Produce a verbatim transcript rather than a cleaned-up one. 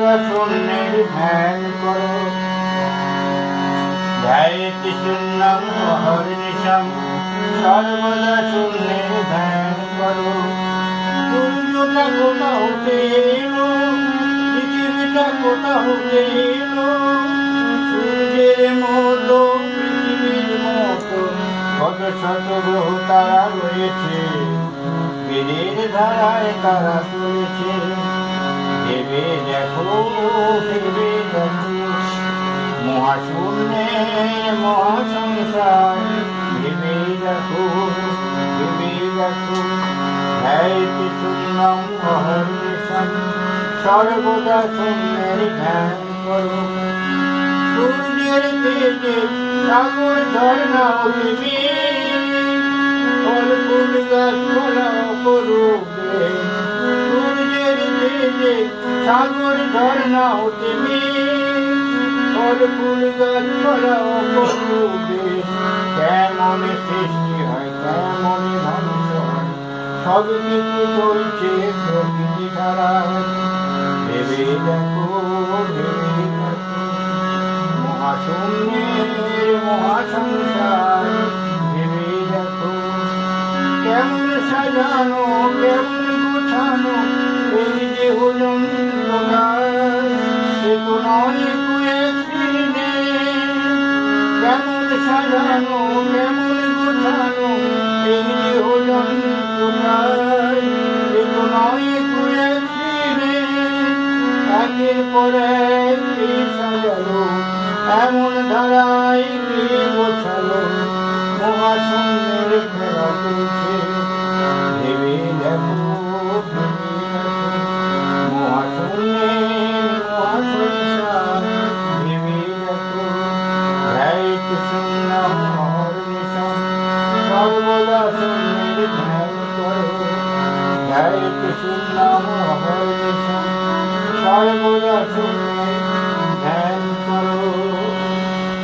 সর্বদা শূন্যের ধ্যান করো। ধ্যায়তি শূন্যং অহর্নিশম, সর্বদা শূন্যের ধ্যান করো। সূর্যটা কোথা হতে এলো, পৃথিবীটা কোথা হতে এলো, সূর্যের মতো পৃথিবীর মতো কত শত গ্রহ তারা রয়েছে, বেদের ধারায় তারা চলেছে। ভেবে দেখো, ভেবে দেখো, মহাশূন্যের মহাসংসার, ভেবে দেখো, ভেবে দেখো। ধ্যায়তি শূন্যং অহর্নিশম, সর্বদা শূন্যের ধ্যান করো। সূর্যের তেজে সাগর ঝর্ণা উঠিবে, ফল ফুল গাছপালা অপরূপে। সূর্যের তেজে সাগর ঝর্ণা উঠিবে, ফল ফুল গাছপালা অপরূপে। কেমন সৃষ্টি হয়, কেমন ধ্বংস হয়, সব কিছু চলছে প্রকৃতি ধারায়। ভেবে দেখো, ভেবে দেখো, মহাশূন্যের মহাসংসার, ভেবে দেখো। কেমন সাজানো, কেমন গোছানো এই দেহ যন্ত্রকার, সে তো নয় কুয়েসিনে। কেমন সাজানো, কেমন গোছানো এই দেহ যন্ত্রকার, সে তো নয় কুয়েসিনে। একের পর এক সাজালো, এমন ধারায় কে গোছালো, মহাশূন্যের খেলা চলছে। ভেবে দেখো, ভেবে দেখো, মহাশূন্যের মহাসংসার, ভেবে দেখো। ধ্যায়তি শূন্যং অহর্নিশম, সর্বদা শূন্যের ধ্যান করো। ধ্যায়তি শূন্যং অহর্নিশম, সর্বদা শূন্য